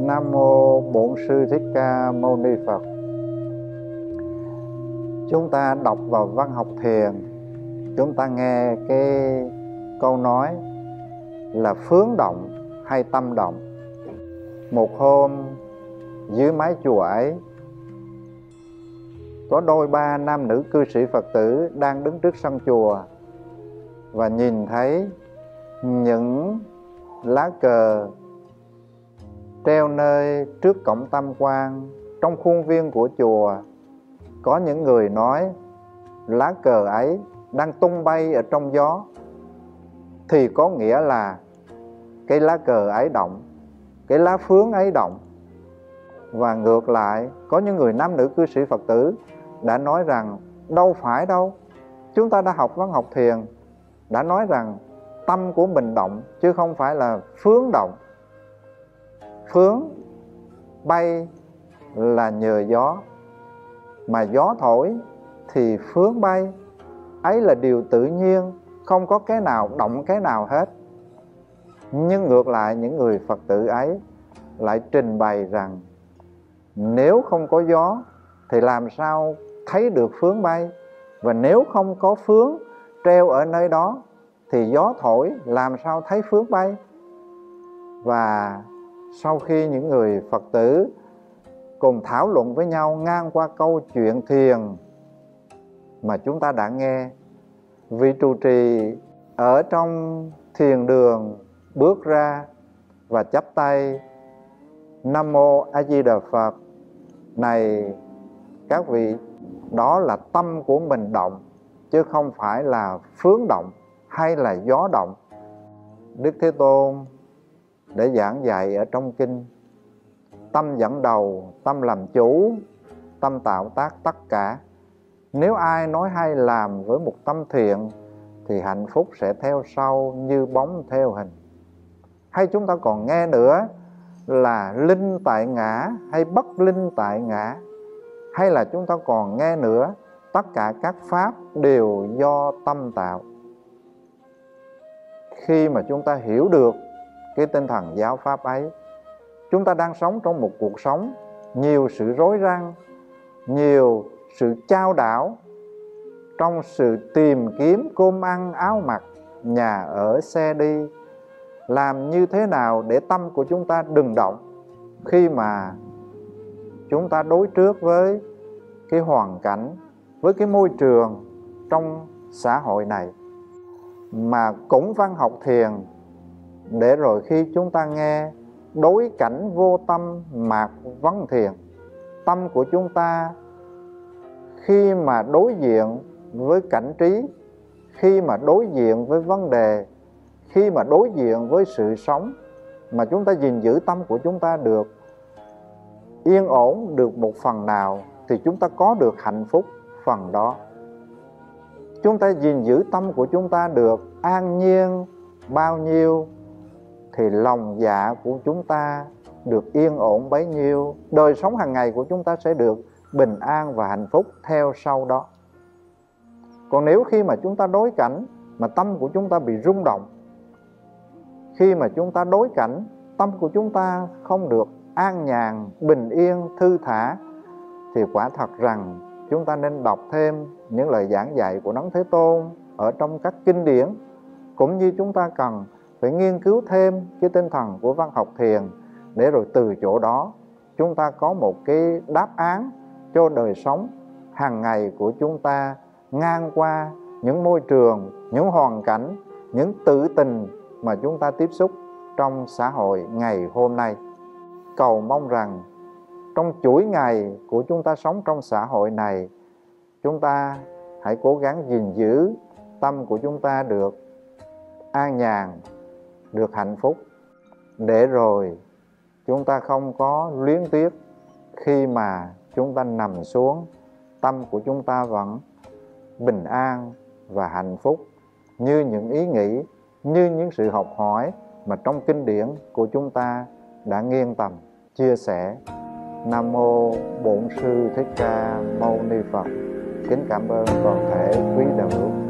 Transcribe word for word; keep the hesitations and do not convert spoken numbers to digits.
Nam mô Bổn Sư Thích Ca Mâu Ni Phật. Chúng ta đọc vào văn học thiền, chúng ta nghe cái câu nói là phướng động hay tâm động. Một hôm dưới mái chùa ấy, có đôi ba nam nữ cư sĩ Phật tử đang đứng trước sân chùa và nhìn thấy những lá cờ treo nơi trước cổng tam quan trong khuôn viên của chùa. Có những người nói lá cờ ấy đang tung bay ở trong gió, thì có nghĩa là cái lá cờ ấy động, cái lá phướng ấy động. Và ngược lại, có những người nam nữ cư sĩ Phật tử đã nói rằng đâu phải đâu, chúng ta đã học văn học thiền, đã nói rằng tâm của mình động chứ không phải là phướng động. Phướng bay là nhờ gió, mà gió thổi thì phướng bay. Ấy là điều tự nhiên, không có cái nào động cái nào hết. Nhưng ngược lại, những người Phật tử ấy lại trình bày rằng nếu không có gió thì làm sao thấy được phướng bay, và nếu không có phướng treo ở nơi đó thì gió thổi làm sao thấy phướng bay. Và sau khi những người Phật tử cùng thảo luận với nhau ngang qua câu chuyện thiền mà chúng ta đã nghe, vị trụ trì ở trong thiền đường bước ra và chắp tay: Nam mô A Di Đà Phật. Này các vị, đó là tâm của mình động, chứ không phải là phướng động hay là gió động. Đức Thế Tôn để giảng dạy ở trong kinh: tâm dẫn đầu, tâm làm chủ, tâm tạo tác tất cả. Nếu ai nói hay làm với một tâm thiện thì hạnh phúc sẽ theo sau như bóng theo hình. Hay chúng ta còn nghe nữa là linh tại ngã hay bất linh tại ngã. Hay là chúng ta còn nghe nữa, tất cả các pháp đều do tâm tạo. Khi mà chúng ta hiểu được cái tinh thần giáo pháp ấy, chúng ta đang sống trong một cuộc sống nhiều sự rối ren, nhiều sự chao đảo, trong sự tìm kiếm cơm ăn áo mặc, nhà ở xe đi. Làm như thế nào để tâm của chúng ta đừng động khi mà chúng ta đối trước với cái hoàn cảnh, với cái môi trường trong xã hội này. Mà cũng văn học thiền, để rồi khi chúng ta nghe đối cảnh vô tâm mạc vấn thiền, tâm của chúng ta khi mà đối diện với cảnh trí, khi mà đối diện với vấn đề, khi mà đối diện với sự sống, mà chúng ta gìn giữ tâm của chúng ta được yên ổn được một phần nào thì chúng ta có được hạnh phúc phần đó. Chúng ta gìn giữ tâm của chúng ta được an nhiên bao nhiêu thì lòng dạ của chúng ta được yên ổn bấy nhiêu. Đời sống hàng ngày của chúng ta sẽ được bình an và hạnh phúc theo sau đó. Còn nếu khi mà chúng ta đối cảnh mà tâm của chúng ta bị rung động, khi mà chúng ta đối cảnh tâm của chúng ta không được an nhàn, bình yên, thư thả, thì quả thật rằng chúng ta nên đọc thêm những lời giảng dạy của Đấng Thế Tôn ở trong các kinh điển, cũng như chúng ta cần phải nghiên cứu thêm cái tinh thần của văn học thiền, để rồi từ chỗ đó chúng ta có một cái đáp án cho đời sống hàng ngày của chúng ta, ngang qua những môi trường, những hoàn cảnh, những tự tình mà chúng ta tiếp xúc trong xã hội ngày hôm nay. Cầu mong rằng trong chuỗi ngày của chúng ta sống trong xã hội này, chúng ta hãy cố gắng gìn giữ tâm của chúng ta được an nhàn, được hạnh phúc, để rồi chúng ta không có luyến tiếc khi mà chúng ta nằm xuống, tâm của chúng ta vẫn bình an và hạnh phúc như những ý nghĩ, như những sự học hỏi mà trong kinh điển của chúng ta đã nghiêng tầm chia sẻ. Nam mô Bổn Sư Thích Ca Mâu Ni Phật. Kính cảm ơn toàn thể quý đạo hữu.